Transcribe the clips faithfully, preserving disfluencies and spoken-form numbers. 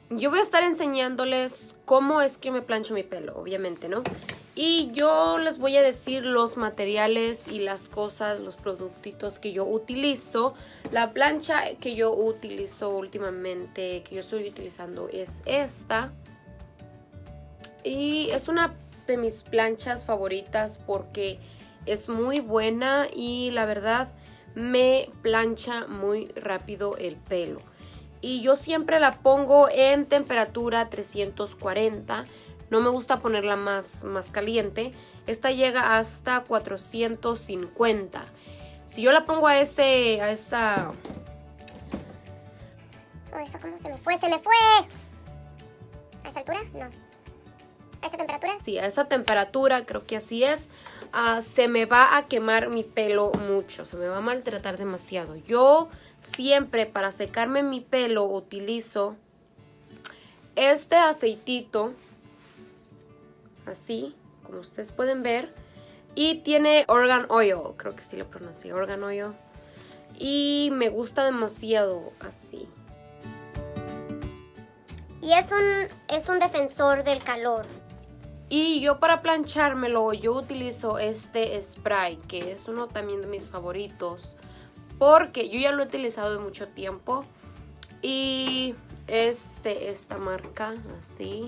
yo voy a estar enseñándoles cómo es que me plancho mi pelo, obviamente, ¿no? Y yo les voy a decir los materiales y las cosas, los productitos que yo utilizo. La plancha que yo utilizo últimamente, que yo estoy utilizando, es esta. Y es una de mis planchas favoritas porque es muy buena y la verdad me plancha muy rápido el pelo. Y yo siempre la pongo en temperatura trescientos cuarenta. No me gusta ponerla más, más caliente. Esta llega hasta cuatrocientos cincuenta. Si yo la pongo a ese, a esa... Oh, ¿eso cómo se me fue? ¡Se me fue! ¿A esa altura? No. ¿A esa temperatura? Sí, a esa temperatura, creo que así es. Uh, se me va a quemar mi pelo mucho. Se me va a maltratar demasiado. Yo siempre para secarme mi pelo utilizo este aceitito. Así, como ustedes pueden ver. Y tiene Argan Oil, creo que sí lo pronuncié, Argan Oil. Y me gusta demasiado así. Y es un, es un defensor del calor. Y yo para planchármelo, yo utilizo este spray, que es uno también de mis favoritos. Porque yo ya lo he utilizado de mucho tiempo. Y es de esta marca, así.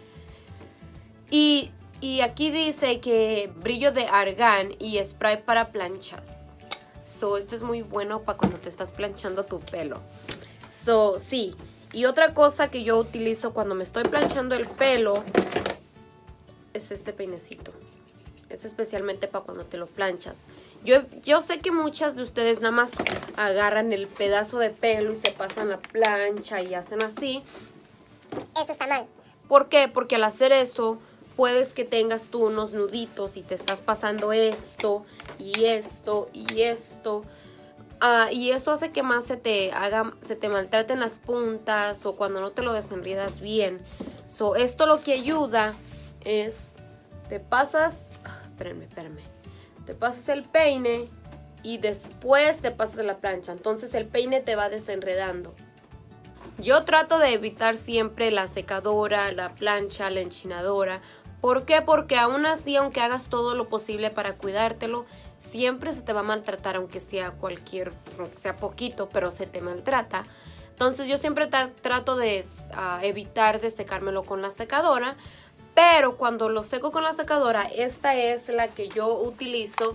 Y, y aquí dice que brillo de argán y spray para planchas. So, este es muy bueno para cuando te estás planchando tu pelo. So, sí. Y otra cosa que yo utilizo cuando me estoy planchando el pelo es este peinecito. Es especialmente para cuando te lo planchas. Yo, yo sé que muchas de ustedes nada más agarran el pedazo de pelo y se pasan la plancha y hacen así. Eso está mal. ¿Por qué? Porque al hacer eso puedes que tengas tú unos nuditos y te estás pasando esto y esto y esto. Uh, y eso hace que más se te haga, se te maltraten las puntas o cuando no te lo desenredas bien. So, esto lo que ayuda es, te pasas, espérenme, espérenme, te pasas el peine y después te pasas la plancha. Entonces el peine te va desenredando. Yo trato de evitar siempre la secadora, la plancha, la enchinadora. ¿Por qué? Porque aún así, aunque hagas todo lo posible para cuidártelo, siempre se te va a maltratar, aunque sea cualquier, aunque sea poquito, pero se te maltrata. Entonces yo siempre tra trato de uh, evitar de secármelo con la secadora. Pero cuando lo seco con la secadora, esta es la que yo utilizo.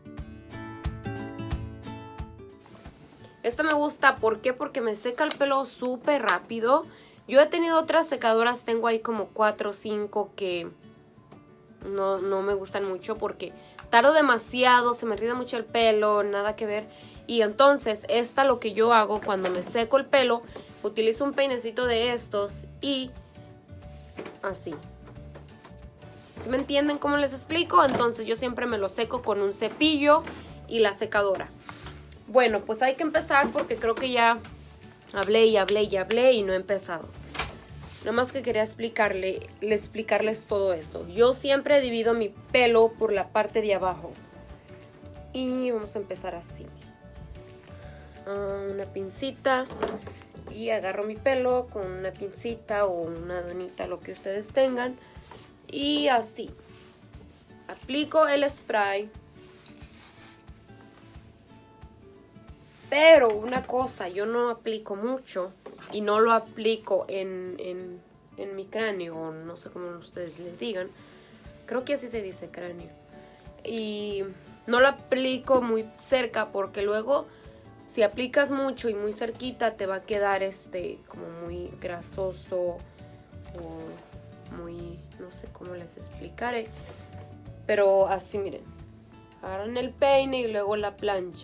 Esta me gusta, ¿por qué? Porque me seca el pelo súper rápido. Yo he tenido otras secadoras, tengo ahí como cuatro o cinco que no, no me gustan mucho porque tardo demasiado, se me enreda mucho el pelo, nada que ver. Y entonces esta lo que yo hago cuando me seco el pelo, utilizo un peinecito de estos y así. ¿Sí me entienden cómo les explico? Entonces yo siempre me lo seco con un cepillo y la secadora. Bueno, pues hay que empezar porque creo que ya hablé y hablé y hablé y no he empezado. Nada más que quería explicarle, explicarles todo eso. Yo siempre divido mi pelo por la parte de abajo. Y vamos a empezar así. Uh, una pincita. Y agarro mi pelo con una pincita o una donita, lo que ustedes tengan. Y así. Aplico el spray. Pero una cosa, yo no aplico mucho y no lo aplico en, en, en mi cráneo, o no sé cómo ustedes les digan. Creo que así se dice cráneo. Y no lo aplico muy cerca porque luego si aplicas mucho y muy cerquita te va a quedar este como muy grasoso o muy, no sé cómo les explicaré. Pero así miren, agarran el peine y luego la plancha.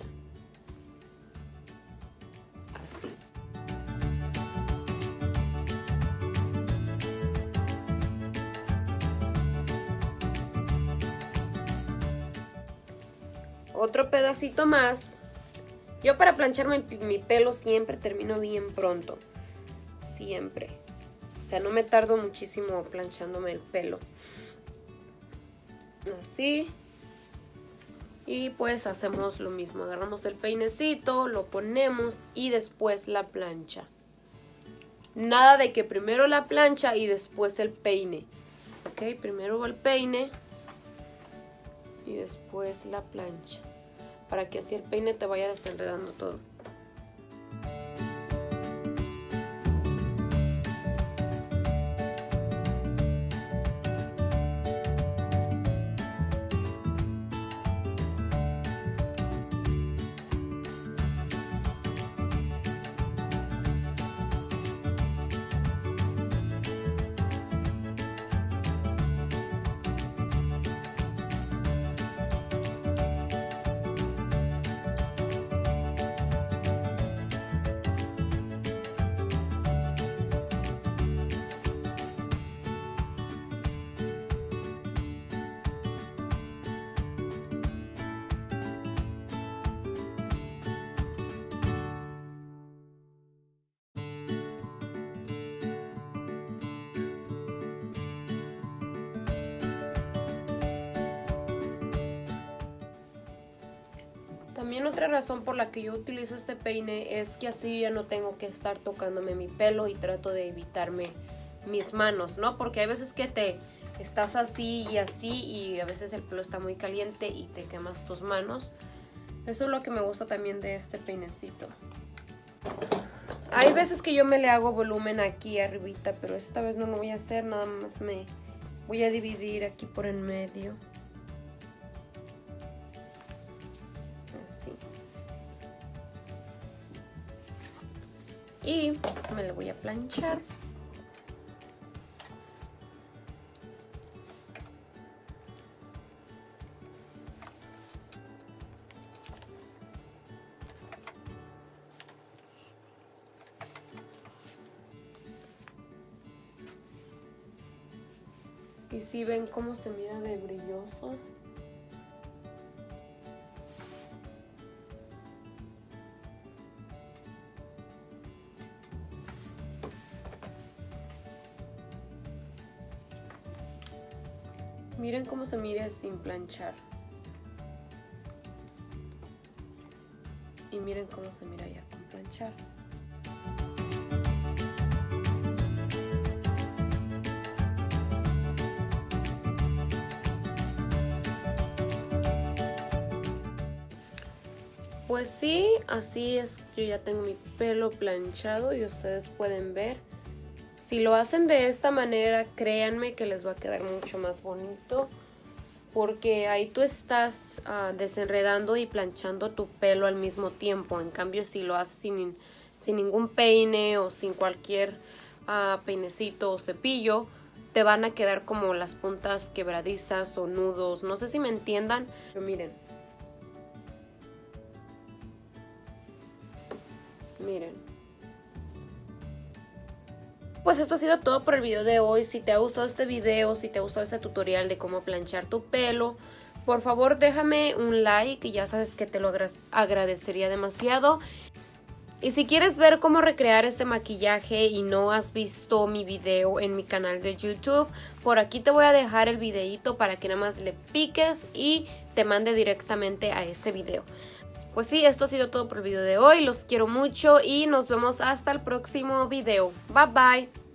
Otro pedacito más. Yo para plancharme mi pelo siempre termino bien pronto. Siempre. O sea, no me tardo muchísimo planchándome el pelo. Así. Y pues hacemos lo mismo. Agarramos el peinecito, lo ponemos y después la plancha. Nada de que primero la plancha y después el peine. Ok, primero va el peine y después la plancha. Para que así el peine te vaya desenredando todo. También otra razón por la que yo utilizo este peine es que así ya no tengo que estar tocándome mi pelo y trato de evitarme mis manos, ¿no? Porque hay veces que te estás así y así y a veces el pelo está muy caliente y te quemas tus manos. Eso es lo que me gusta también de este peinecito. Hay veces que yo me le hago volumen aquí arribita, pero esta vez no lo voy a hacer, nada más me voy a dividir aquí por en medio. Así. Y me lo voy a planchar. Y si ven cómo se mira de brilloso. Miren cómo se mira sin planchar. Y miren cómo se mira ya con planchar. Pues sí, así es. Yo ya tengo mi pelo planchado y ustedes pueden ver. Si lo hacen de esta manera, créanme que les va a quedar mucho más bonito. Porque ahí tú estás uh, desenredando y planchando tu pelo al mismo tiempo. En cambio, si lo haces sin, sin ningún peine o sin cualquier uh, peinecito o cepillo, te van a quedar como las puntas quebradizas o nudos. No sé si me entiendan, pero miren. Miren. Pues esto ha sido todo por el video de hoy. Si te ha gustado este video, si te ha gustado este tutorial de cómo planchar tu pelo, por favor déjame un like y ya sabes que te lo agradecería demasiado. Y si quieres ver cómo recrear este maquillaje y no has visto mi video en mi canal de YouTube, por aquí te voy a dejar el videito para que nada más le piques y te mande directamente a este video. Pues sí, esto ha sido todo por el video de hoy. Los quiero mucho y nos vemos hasta el próximo video. Bye bye.